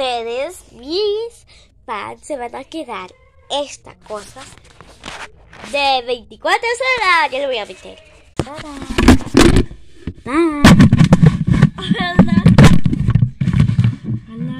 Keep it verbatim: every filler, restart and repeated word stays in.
ustedes, mis fans, se van a quedar esta cosa de veinticuatro horas. Ya lo voy a meter. Bye. Bye.